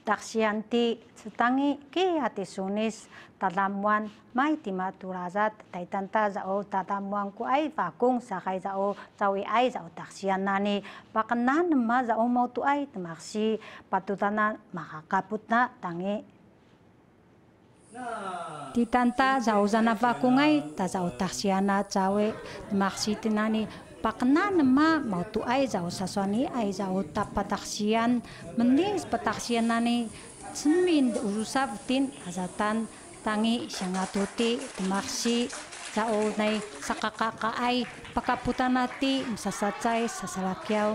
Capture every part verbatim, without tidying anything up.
taksianti setangi ki hati sunis tatamuan mai tima turazat taitanta zao tatamuan ku ai fakung sakai zao cawi ai zao taksian nani pakenan ma zao mau tu ai temaksi patutana makakaputna tangi titanta zao zana fakungai ta zao taksiana cawe temaksi tinani pakenan ma mau tu ai zao saswani ai zao tapataksian menis pataksian nani semin urusavutin azatan tangi syangatuti temaksi zao nai sakakaka ai pakaputanati misasacai sasalakiau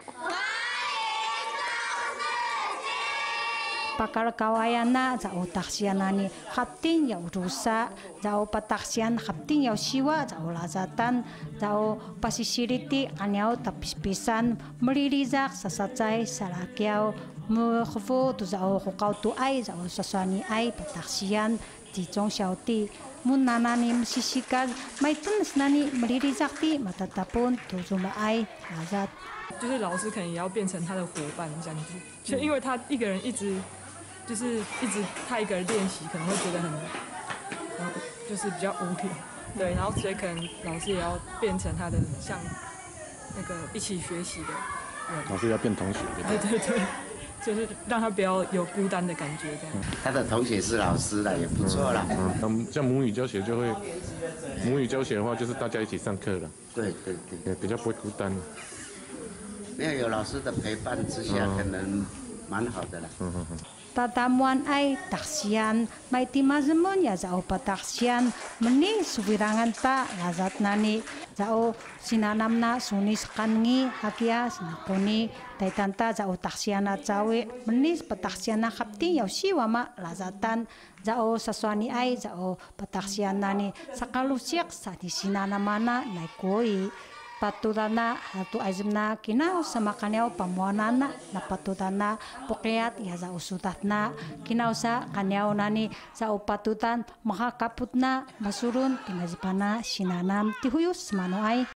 pakar kawayana zao taksianani haptin ya urusa zao pataksian haptin ya siwa zao lazatan zao pasisiriti kanyau tapis-pisan melirizak sasacai salakiau mukhu tu zao hukau tu ai zao sasani ai pataksian di zong xiaoti munanani msisikan mai tunas nani melirizakti matatapun tu zuma ai lazat 就是老师可能也要变成他的伙伴这样子，就因为他一个人一直就是一直他一个人练习，可能会觉得很，然后就是比较无聊，对，然后所以可能老师也要变成他的像那个一起学习的人， 老师要变同学， 对对对，就是让他不要有孤单的感觉这样。 他的同学是老师了，也不错了。 嗯，嗯像母语教学就会，母语教学的话就是大家一起上课了， 对对对， 也比较不会孤单。 没有有老师的陪伴之下，可能蛮好的了。嗯嗯嗯。 Tatamuan ai taksian mai timazemun ya zao pataksian meni subirangan ta lazat nani zao sinanamna sunis kangi hakia sinakoni taitanta zao taksiana cawe meni pataksiana hapti ya siwama lazatan zao saswani ai zao pataksian nani sakalusiak sadi sinanamana naikoi patutana hatu azimna kinau sama kanyau pamuanana na patutana pokeat ya za usutatna kinau sa kanyau nani sa upatutan makakaputna masurun tinazipana sinanam tihuyus mano ai